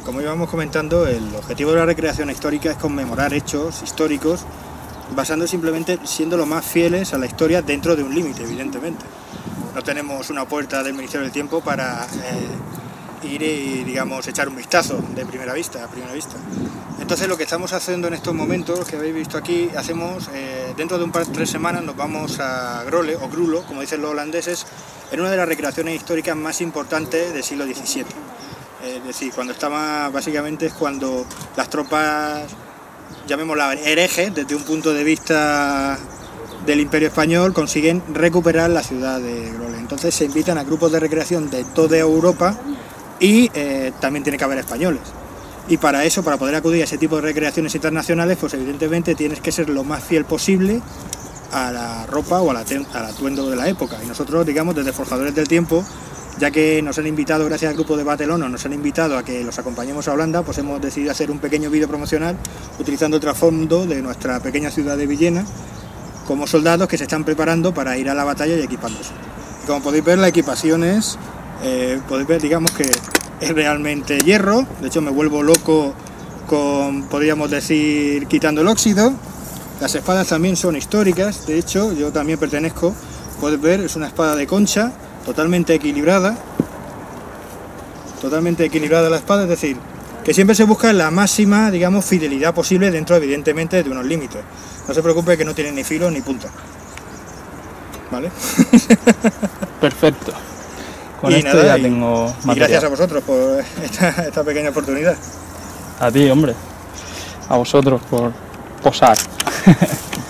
como íbamos comentando, el objetivo de la recreación histórica es conmemorar hechos históricos basando simplemente siendo lo más fieles a la historia dentro de un límite, evidentemente. No tenemos una puerta del Ministerio del Tiempo para ir y, digamos, echar un vistazo de primera vista, a primera vista. Entonces lo que estamos haciendo en estos momentos, que habéis visto aquí, hacemos, dentro de un par de 3 semanas nos vamos a Grole, o Grulo, como dicen los holandeses, en una de las recreaciones históricas más importantes del siglo XVII. Es decir, cuando estaba, básicamente es cuando las tropas, llamémoslas herejes, desde un punto de vista del Imperio Español, consiguen recuperar la ciudad de Grole. Entonces se invitan a grupos de recreación de toda Europa y también tiene que haber españoles. Y para eso, para poder acudir a ese tipo de recreaciones internacionales, pues evidentemente tienes que ser lo más fiel posible a la ropa o al atuendo de la época. Y nosotros, digamos, desde Forjadores del Tiempo, ya que nos han invitado, gracias al grupo de Barcelona, nos han invitado a que los acompañemos a Holanda, pues hemos decidido hacer un pequeño vídeo promocional utilizando el trasfondo de nuestra pequeña ciudad de Villena, como soldados que se están preparando para ir a la batalla y equipándose. Y como podéis ver, la equipación es, podéis ver, digamos que es realmente hierro. De hecho me vuelvo loco con, podríamos decir, quitando el óxido. Las espadas también son históricas, de hecho yo también pertenezco, podéis ver, es una espada de concha, totalmente equilibrada la espada, es decir, que siempre se busca la máxima, digamos, fidelidad posible dentro, evidentemente, de unos límites. No se preocupe que no tiene ni filo ni punta, ¿vale? Perfecto. Con y esto nada, ya tengo material. Y gracias a vosotros por esta pequeña oportunidad. A ti, hombre. A vosotros por posar.